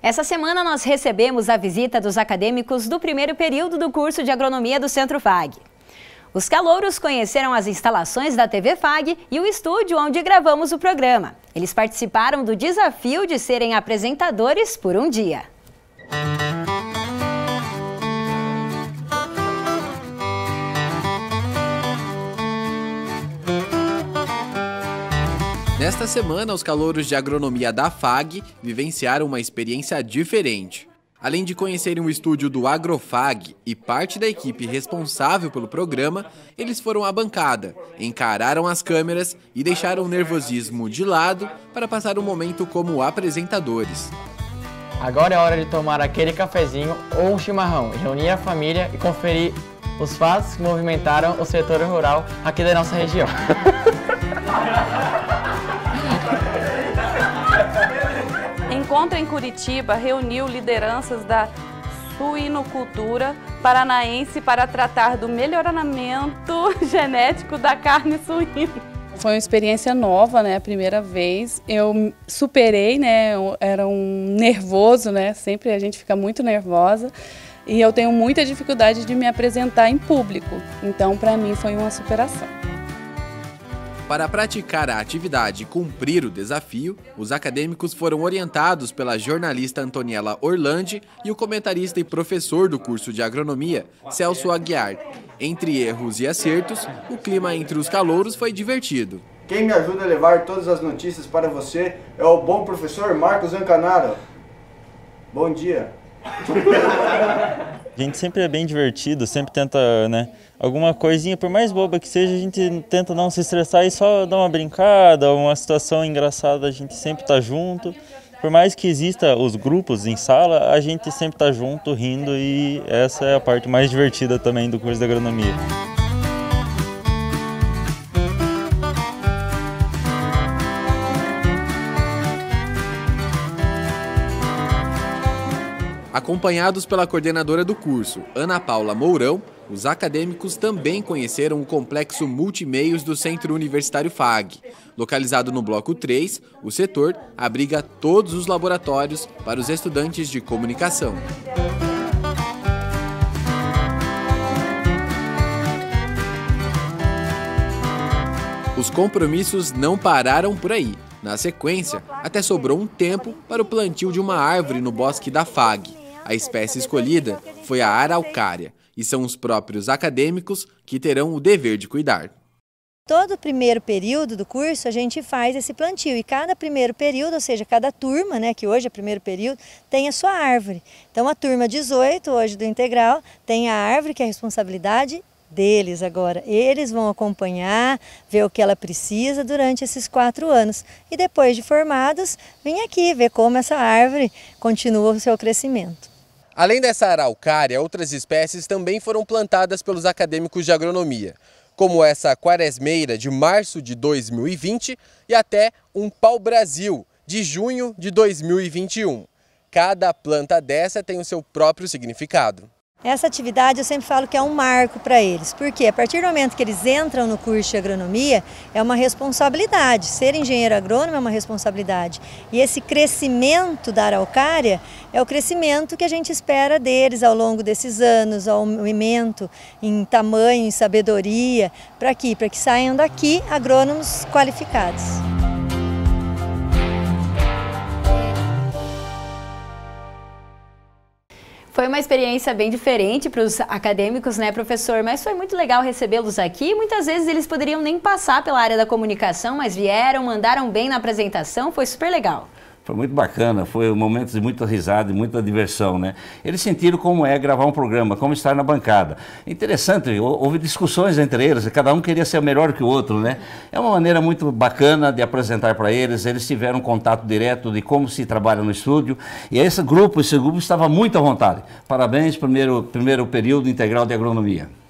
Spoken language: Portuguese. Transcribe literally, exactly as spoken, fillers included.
Essa semana nós recebemos a visita dos acadêmicos do primeiro período do curso de Agronomia do Centro Fag. Os calouros conheceram as instalações da T V Fag e o estúdio onde gravamos o programa. Eles participaram do desafio de serem apresentadores por um dia. Nesta semana, os calouros de agronomia da Fag vivenciaram uma experiência diferente. Além de conhecerem o estúdio do Agrofag e parte da equipe responsável pelo programa, eles foram à bancada, encararam as câmeras e deixaram o nervosismo de lado para passar um momento como apresentadores. Agora é hora de tomar aquele cafezinho ou um chimarrão, reunir a família e conferir os fatos que movimentaram o setor rural aqui da nossa região. Encontro em Curitiba reuniu lideranças da suinocultura paranaense para tratar do melhoramento genético da carne suína. Foi uma experiência nova, né? A primeira vez. Eu superei, né? Era um nervoso, né? Sempre a gente fica muito nervosa. E eu tenho muita dificuldade de me apresentar em público. Então, para mim, foi uma superação. Para praticar a atividade e cumprir o desafio, os acadêmicos foram orientados pela jornalista Antoniela Orlandi e o comentarista e professor do curso de agronomia, Celso Aguiar. Entre erros e acertos, o clima entre os calouros foi divertido. Quem me ajuda a levar todas as notícias para você é o bom professor Marcos Ancanaro. Bom dia. A gente sempre é bem divertido, sempre tenta, né, alguma coisinha, por mais boba que seja, a gente tenta não se estressar e só dar uma brincada, uma situação engraçada, a gente sempre tá junto. Por mais que exista os grupos em sala, a gente sempre tá junto, rindo, e essa é a parte mais divertida também do curso de agronomia. Acompanhados pela coordenadora do curso, Ana Paula Mourão, os acadêmicos também conheceram o complexo multimeios do Centro Universitário Fag. Localizado no bloco três, o setor abriga todos os laboratórios para os estudantes de comunicação. Os compromissos não pararam por aí. Na sequência, até sobrou um tempo para o plantio de uma árvore no bosque da Fag. A espécie escolhida foi a araucária, e são os próprios acadêmicos que terão o dever de cuidar. Todo primeiro período do curso a gente faz esse plantio, e cada primeiro período, ou seja, cada turma, né, que hoje é primeiro período, tem a sua árvore. Então a turma dezoito, hoje do integral, tem a árvore que é a responsabilidade deles agora. Eles vão acompanhar, ver o que ela precisa durante esses quatro anos. E depois de formados, vem aqui ver como essa árvore continua o seu crescimento. Além dessa araucária, outras espécies também foram plantadas pelos acadêmicos de agronomia, como essa quaresmeira de março de dois mil e vinte e até um pau-brasil de junho de dois mil e vinte e um. Cada planta dessa tem o seu próprio significado. Essa atividade eu sempre falo que é um marco para eles, porque a partir do momento que eles entram no curso de agronomia, é uma responsabilidade. Ser engenheiro agrônomo é uma responsabilidade. E esse crescimento da araucária é o crescimento que a gente espera deles ao longo desses anos, aumento em tamanho, em sabedoria, para quê? Para que saiam daqui agrônomos qualificados. Foi uma experiência bem diferente para os acadêmicos, né, professor? Mas foi muito legal recebê-los aqui. Muitas vezes eles poderiam nem passar pela área da comunicação, mas vieram, mandaram bem na apresentação, foi super legal. Foi muito bacana, foi um momento de muita risada e muita diversão, né? Eles sentiram como é gravar um programa, como estar na bancada. Interessante, houve discussões entre eles, cada um queria ser melhor que o outro, né? É uma maneira muito bacana de apresentar para eles, eles tiveram um contato direto de como se trabalha no estúdio, e esse grupo, esse grupo estava muito à vontade. Parabéns, primeiro, primeiro período integral de agronomia.